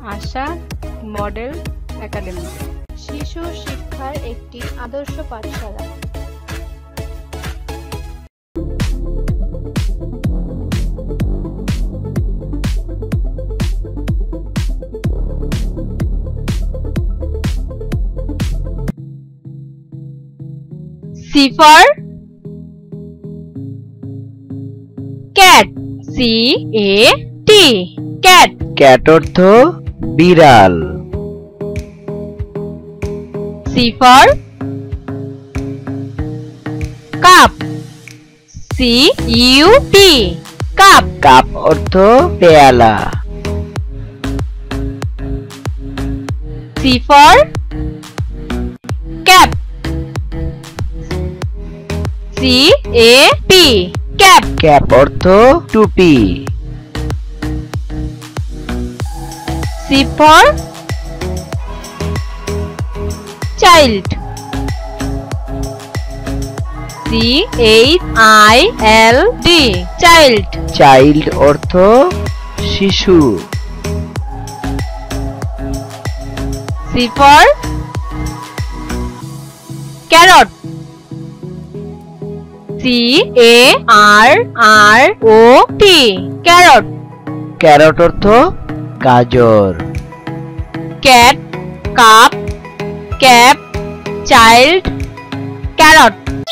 আশা model academy শিশু শিক্ষার একটি আদর্শ পাঠশালা। C for cat. C A T cat. Cat অর্থ বিড়াল। C for cup. C U P cup. Cup অর্থ পেয়ালা। C for cap. C A P cap. Cap অর্থ টুপি। C for child. C H I L D child. Child অর্থ শিশু। C for carrot. C A R R O T carrot. Carrot অর্থ গাজর। Cat, cup, cap, child, carrot.